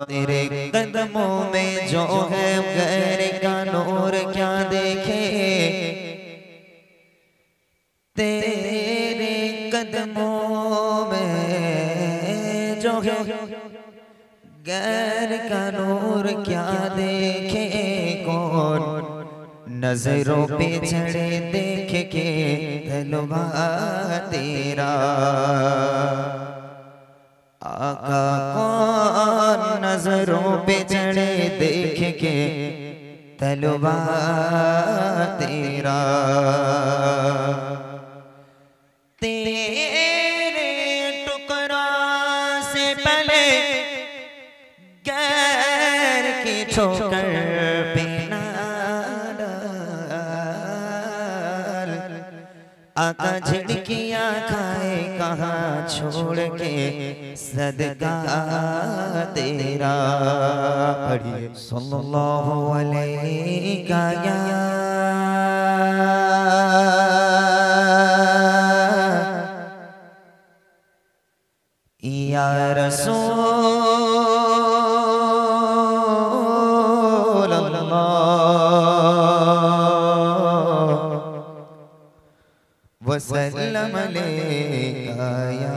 तेरे कदमों में जो है गैर का नूर क्या देखे, तेरे कदमों में जो है गैर का नूर क्या देखे। कौन नजरों पे चढ़े देख के तलवा तेरा, आका कौन नजरों पे चढ़े देख के तलवा तेरा। तेरे टुकड़ा से पहले गैर की ठोकर पे ना डाल, आका झिड़कियाँ खाए कहाँ छोड़ के सदका तेरा। पढ़िए सल्लल्लाहु अलैहि या रसूल अल्लाह वसल्लम अलैका या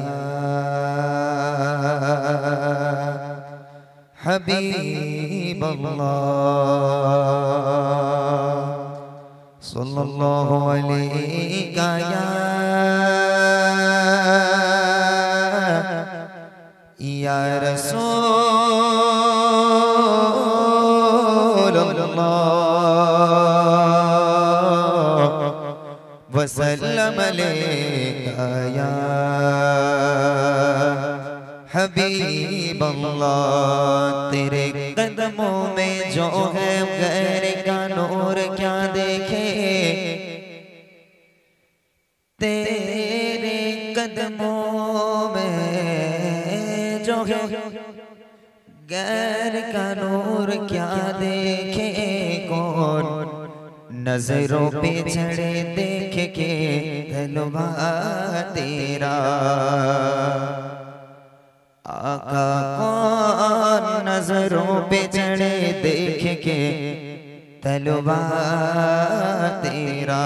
हबीब अल्लाह सल्लल्लाहु अलैका या रसूल अल्लाह वसल्लम अलैका या हबीब अल्लाह। तेरे कदमों में जो है गैर का नूर क्या देखे, तेरे कदमों में जो है गैर का नूर क्या देखे। कौन नजरों पे चढ़े देख के तलवा तेरा, आका कौन नजरों पे चढ़े देख के तलवा तेरा।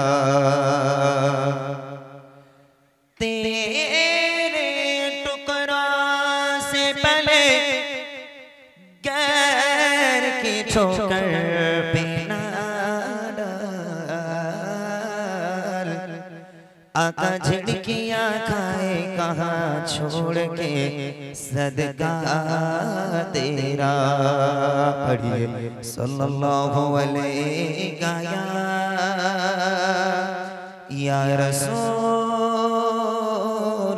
तेरे टुकड़ा से पहले गैर की ठोकर पे ना डाल, आका झिड़कियाँ खाए कहाँ छोड़ के सदका तेरा। पढ़िए सल्लल्लाहु अलैहि या रसूल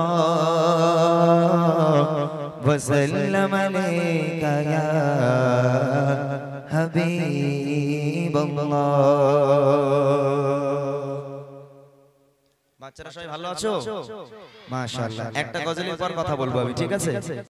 अल्लाह वसल्लम अलैका या हबीब अल्लाह। বাচ্চারা সবাই ভালো আছো? মাশাআল্লাহ। একটা গজলের পর কথা বলবো আমি, ঠিক আছে?